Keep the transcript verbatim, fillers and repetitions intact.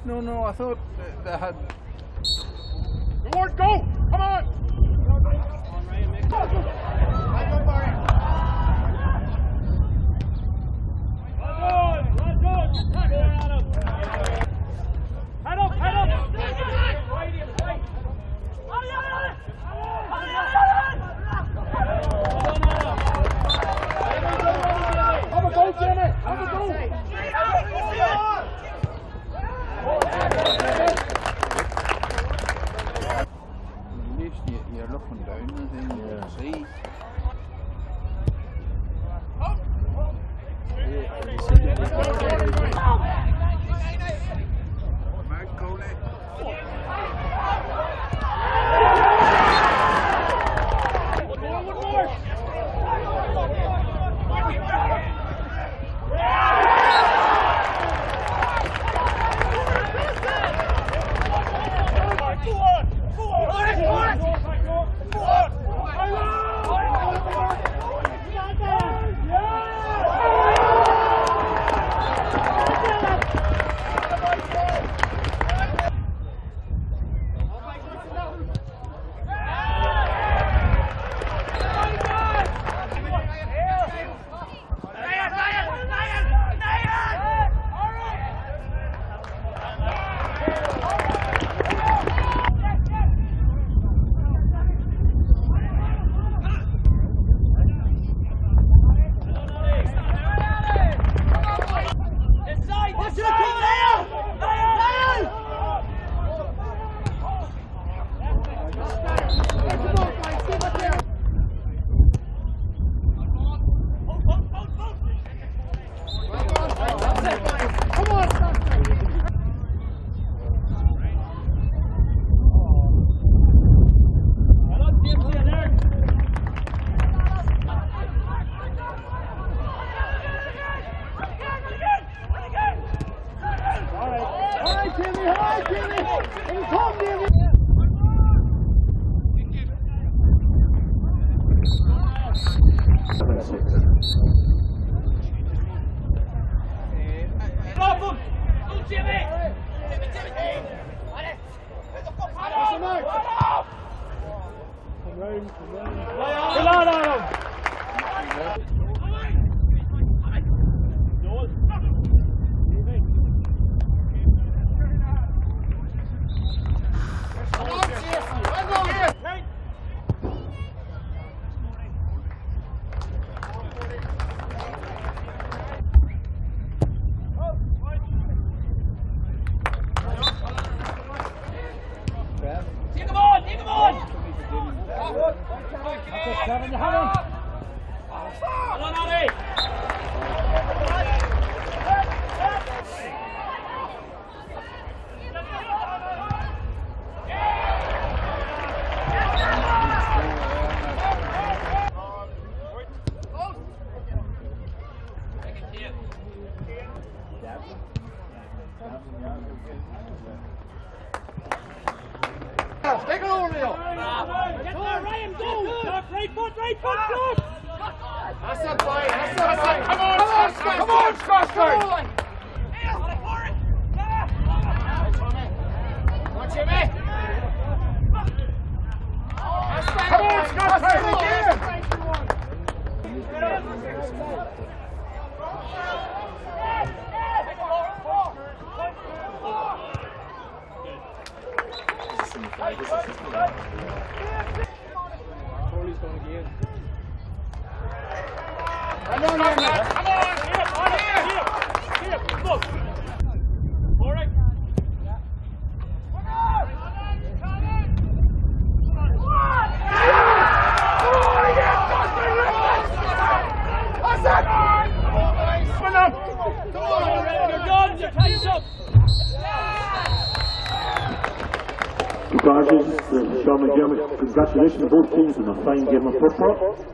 No, no, I thought they had... Lord, go! Come on! Head up, head up! Have a go, Jimmy! Have a go! At least you, you're looking down and then you can see. Take it over, Neil! Ryan, go! Right foot, right foot, stop! That's not fine, that's not fine! Come on, Scott! Come on, Scott! Come on! Come on, Jimmy! Come on, Scott! Try it again! Corley's going again. Come on, come on! Come on! Here, here, look! All right. Congratulations to Seán McDermott. Congratulations to both teams on a fine game of football.